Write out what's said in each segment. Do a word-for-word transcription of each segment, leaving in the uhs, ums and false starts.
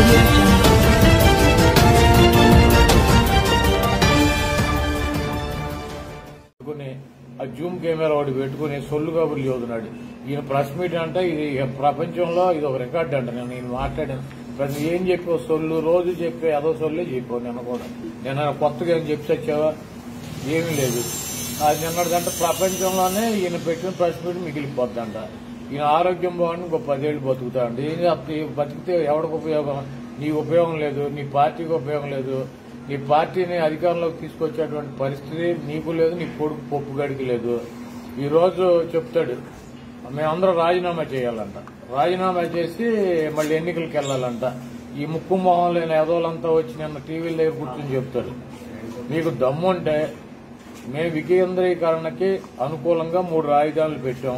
Zoom camera వాడు పెట్టుకుని సొల్లు కబుర్లు చదువుతున్నాడు. ఈయన ప్రెస్ మీట్ అంటే ఇది ప్రపంచంలో ఇది ఒక రికార్డు అంట. నేను నేను మాట్లాడాను ప్రతి ఏం చెప్పావు సొల్లు రోజు చెప్పే అదో సొల్లే చెప్పావు. నిన్న కూడా నిన్న కొత్తగా ఏం చెప్పి వచ్చావా? ఏమీ లేదు. అది నిన్నటిదంటే ప్రపంచంలోనే ఈయన పెట్టిన ప్రెస్ మీట్ మిగిలిపోద్దంట. ఈయన ఆరోగ్యం బాగుండి ఇంకో పదేళ్లు బతుకుతా అంటే ఏం చెప్తా? బతికితే ఎవరికి ఉపయోగం? నీకు ఉపయోగం లేదు, నీ పార్టీకి ఉపయోగం లేదు, నీ పార్టీని అధికారంలోకి తీసుకొచ్చేటువంటి పరిస్థితి నీకు లేదు, నీ కొడుకు పప్పు గడికి లేదు. ఈ రోజు చెప్తాడు మేమందరం రాజీనామా చేయాలంట. రాజీనామా చేసి మళ్ళీ ఎన్నికలకు వెళ్లాలంట. ఈ ముక్కు మొహం లేని ఎదోలంతా వచ్చి నిన్న టీవీల దగ్గర కూర్చొని చెప్తాడు. మీకు దమ్ముంటే మేము వికేంద్రీకరణకి అనుకూలంగా మూడు రాజధానులు పెట్టాం.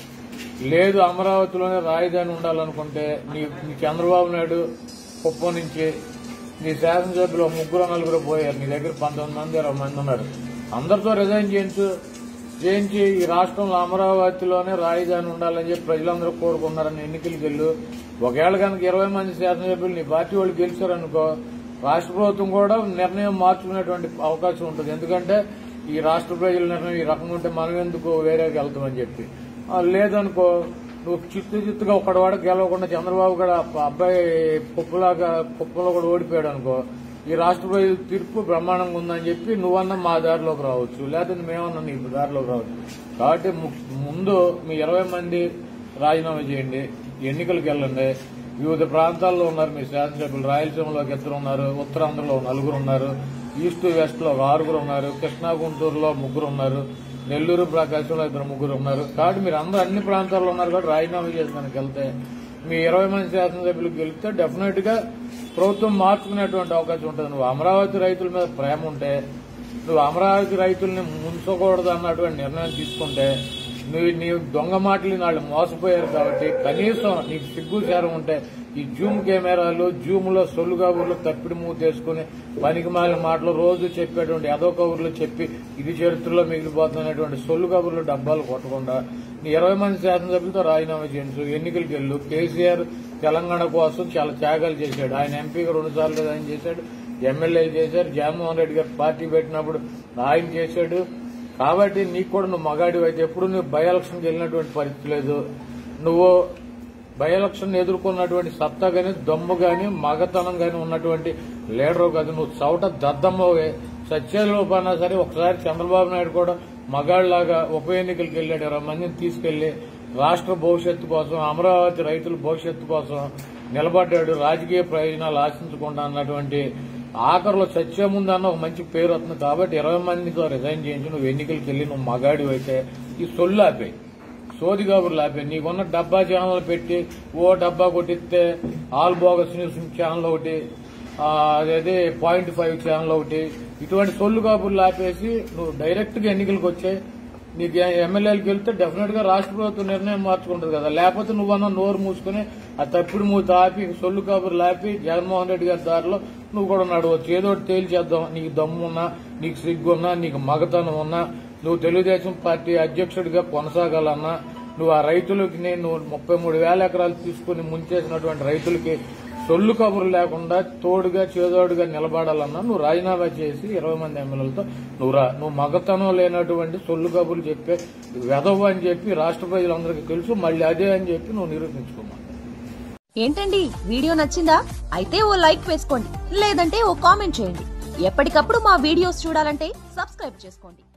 లేదు అమరావతిలోనే రాజధాని ఉండాలనుకుంటే నీ చంద్రబాబు నాయుడు కుప్పం నుంచి నీ శాసనసభ్యులు ముగ్గురు నలుగురు పోయారు. నీ దగ్గర పంతొమ్మిది మంది ఇరవై మంది ఉన్నారు. అందరితో రిజైన్ చేయించు చేయించి ఈ రాష్ట్రంలో అమరావతిలోనే రాజధాని ఉండాలని చెప్పి ప్రజలందరూ కోరుకున్నారని ఎన్నికలకు వెళ్ళు. ఒకవేళ కనుక ఇరవై మంది శాసనసభ్యులు నీ పార్టీ వాళ్ళు గెలిచారనుకో రాష్ట్ర ప్రభుత్వం కూడా నిర్ణయం మార్చుకునేటువంటి అవకాశం ఉంటుంది. ఎందుకంటే ఈ రాష్ట్ర ప్రజల నిర్ణయం ఈ రకంగా ఉంటే మనం ఎందుకు వేరేకి వెళ్తామని చెప్పి. లేదనుకో నువ్వు చిత్తు చిత్తుగా ఒకడవాడ గెలవకుండా చంద్రబాబు కూడా అబ్బాయి కుప్పలాగా కుప్పలో కూడా ఓడిపోయాడు అనుకో ఈ రాష్ట్ర ప్రజల తీర్పు బ్రహ్మాండంగా ఉందని చెప్పి నువ్వన్నా మా దారిలోకి రావచ్చు, లేకపోతే మేమన్నా నీ దారిలోకి రావచ్చు. కాబట్టి ముందు మీ ఇరవై మంది రాజీనామా చేయండి, ఎన్నికలకు వెళ్ళండి. వివిధ ప్రాంతాల్లో ఉన్నారు మీ శాసనసభ్యులు. రాయలసీమలోకి ఇద్దరు ఉన్నారు, ఉత్తరాంధ్రలో నలుగురు ఉన్నారు, ఈస్ట్ వెస్ట్ లో ఆరుగురు ఉన్నారు, కృష్ణా గుంటూరులో ముగ్గురు ఉన్నారు, నెల్లూరు ప్రకాశంలో ఇద్దరు ముగ్గురు ఉన్నారు. కాబట్టి మీరు అందరూ అన్ని ప్రాంతాల్లో ఉన్నారు కాబట్టి రాజీనామా చేసానికి వెళ్తే మీ ఇరవై మంది శాసనసభ్యులకు గెలిస్తే డెఫినెట్ గా ప్రభుత్వం మార్చుకునేటువంటి అవకాశం ఉంటుంది. నువ్వు అమరావతి రైతుల మీద ప్రేమ ఉంటే నువ్వు అమరావతి రైతుల్ని ముంచకూడదు అన్నటువంటి నిర్ణయం తీసుకుంటే నువ్వు నీ దొంగ మాటలు వాళ్ళు మోసపోయారు కాబట్టి కనీసం నీకు సిగ్గు చేరం ఉంటే ఈ జూమ్ కెమెరాలు జూమ్ లో సొల్లు కబుర్లు తప్పిడి మూతేసుకుని పనికి మాలిన మాటలు రోజు చెప్పేటువంటి అదో కబుర్లు చెప్పి ఇది చరిత్రలో మిగిలిపోతున్నటువంటి సొల్లు కబుర్లు డబ్బాలు కొట్టకుండా నీ ఇరవై మంది శాసనసభ్యులతో రాజీనామా చేయించు, ఎన్నికలకు వెళ్ళు. కేసీఆర్ తెలంగాణ కోసం చాలా త్యాగాలు చేశాడు. ఆయన ఎంపీగా రెండు సార్లు రిజైన్ చేశాడు, ఎమ్మెల్యేలు చేశారు, జగన్మోహన్ రెడ్డి గారు పార్టీ పెట్టినప్పుడు ఆయన చేశాడు. కాబట్టి నీకు కూడా నువ్వు మగాడివి అయితే ఎప్పుడు నువ్వు బై ఎలక్షన్కి వెళ్ళినటువంటి పరిస్థితి లేదు. నువ్వు బై ఎలక్షన్ ఎదుర్కొన్నటువంటి సత్తా గాని దమ్ము గాని మగతనం గాని ఉన్నటువంటి లీడరు కాదు. నువ్వు చౌట దద్దమ్మవే. సత్యలోపన్నా సరే ఒకసారి చంద్రబాబు నాయుడు కూడా మగాళ్లాగా ఉప ఎన్నికలకు వెళ్ళాడు. ఇరవై మందిని తీసుకెళ్లి రాష్ట్ర భవిష్యత్తు కోసం అమరావతి రైతుల భవిష్యత్తు కోసం నిలబడ్డాడు. రాజకీయ ప్రయోజనాలు ఆశించకుండా అన్నటువంటి ఆఖరిలో చచ్చే ముందు అన్న ఒక మంచి పేరు వస్తుంది. కాబట్టి ఇరవై మందితో రిజైన్ చేయించి నువ్వు ఎన్నికలకు వెళ్ళి నువ్వు మగాడి అయితే ఈ సొల్లు ఆపేయి, సోది కబుర్లు ఆపేయి. నీకున్న డబ్బా ఛానల్ పెట్టి ఓ డబ్బా కొట్టిస్తే ఆల్ బోగస్ న్యూస్ ఛానల్ ఒకటి, అదే పాయింట్ ఫైవ్ ఛానల్ ఒకటి, ఇటువంటి సొల్లు కబుర్లు ఆపేసి నువ్వు డైరెక్ట్ గా ఎన్నికలకు వచ్చే నీకు ఎమ్మెల్యేలకు వెళ్తే డెఫినెట్ గా రాష్ట్ర ప్రభుత్వం నిర్ణయం మార్చుకుంటుంది కదా. లేకపోతే నువ్వన్నా నోరు మూసుకుని ఆ తప్పుడు మూత ఆపి సొల్లు కబుర్లు ఆపి జగన్మోహన్ రెడ్డి గారి దారిలో నువ్వు కూడా నడవచ్చు. ఏదో ఒకటి తేల్చేద్దాం. నీకు దమ్మున్నా, నీకు సిగ్గున్నా, నీకు మగతనం ఉన్నా, నువ్వు తెలుగుదేశం పార్టీ అధ్యక్షుడిగా కొనసాగాలన్నా, నువ్వు ఆ రైతులకి నేను ముప్పై మూడు వేల ఎకరాలు తీసుకుని ముంచేసినటువంటి రైతులకి సొల్లు కబుర్లు లేకుండా తోడుగా చేదోడుగా నిలబడాలన్నా నువ్వు రాజీనామా చేసి ఇరవై మంది ఎమ్మెల్యేలతో నువ్వు రా. నువ్వు మగతనం లేనటువంటి సొల్లు కబుర్లు చెప్పే వెధవు అని చెప్పి రాష్ట్ర ప్రజలందరికీ తెలుసు. మళ్ళీ అదే అని చెప్పి నువ్వు నిరూపించుకున్నావు. ఏంటండి వీడియో నచ్చిందా? అయితే ఓ లైక్ వేసుకోండి, లేదంటే ఓ కామెంట్ చేయండి. ఎప్పటికప్పుడు మా వీడియోస్ చూడాలంటే సబ్స్క్రైబ్ చేసుకోండి.